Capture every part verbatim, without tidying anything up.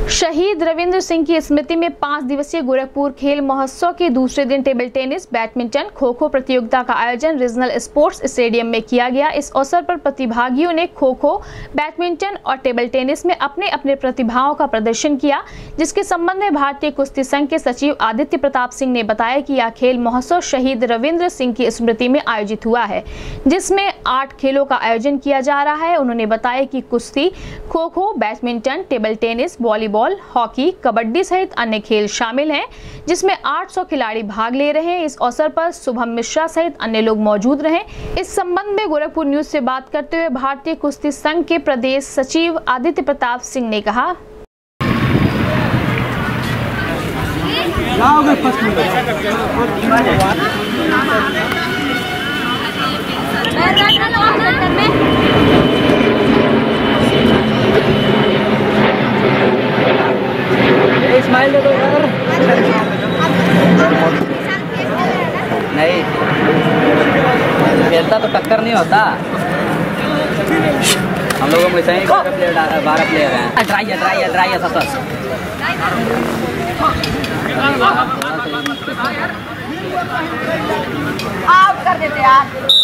शहीद रविंद्र सिंह की स्मृति में पाँच दिवसीय गोरखपुर खेल महोत्सव के दूसरे दिन table tennis, badminton, kho kho प्रतियोगिता का आयोजन रीजनल स्पोर्ट्स स्टेडियम में किया गया। इस अवसर पर प्रतिभागियों ने खो खो, बैडमिंटन और टेबल टेनिस में अपने अपने प्रतिभाओं का प्रदर्शन किया, जिसके संबंध में भारतीय कुश्ती संघ के सचिव आदित्य प्रताप सिंह ने बताया कि यह खेल महोत्सव शहीद रविंद्र सिंह की स्मृति में आयोजित हुआ है, जिसमें आठ खेलों का आयोजन किया जा रहा है। उन्होंने बताया कि कुश्ती, kho kho, badminton, table tennis, volleyball, hockey, kabaddi सहित अन्य खेल शामिल हैं, जिसमें आठ सौ खिलाड़ी भाग ले रहे हैं। इस अवसर पर शुभम मिश्रा सहित अन्य लोग मौजूद रहे। इस संबंध में गोरखपुर न्यूज से बात करते हुए भारतीय कुश्ती संघ के प्रदेश सचिव आदित्य प्रताप सिंह ने कहा, स्माइल दे दो यार। नहीं खेलता तो टक्कर नहीं होता। हम लोगों में सही बारह प्लेयर बारह प्लेयर हैं। ट्राई है ट्राई है ट्राई है सतर आप कर देते यार।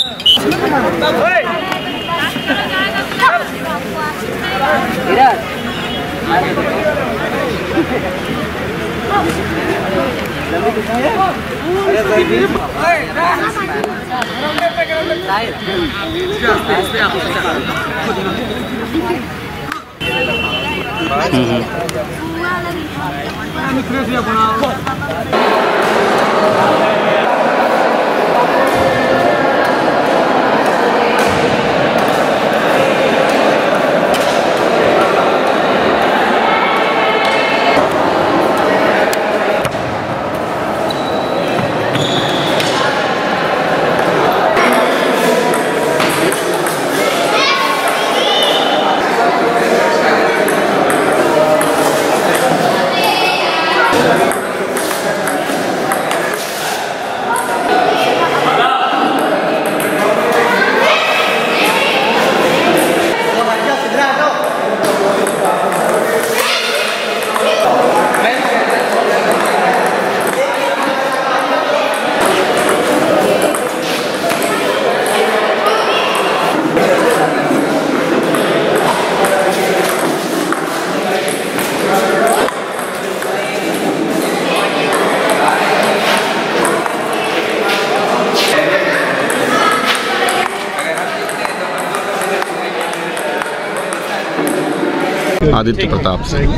आदित्य प्रताप सिंह।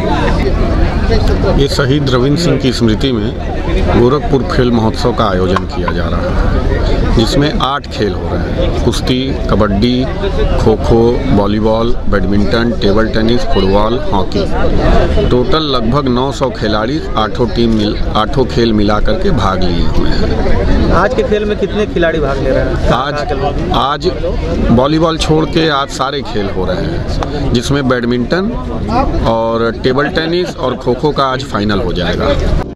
ये शहीद रविंद्र सिंह की स्मृति में गोरखपुर खेल महोत्सव का आयोजन किया जा रहा है, जिसमें आठ खेल हो रहे हैं। कुश्ती, kabaddi, kho kho, volleyball, badminton, table tennis, football, hockey. Total लगभग नौ सौ खिलाड़ी आठों टीम मिल आठों खेल मिला करके भाग लिए हुए हैं। आज के खेल में कितने खिलाड़ी भाग ले रहे हैं? आज आज वॉलीबॉल छोड़ के आज सारे खेल हो रहे हैं, जिसमें बैडमिंटन और टेबल टेनिस और खो खो का आज फाइनल हो जाएगा।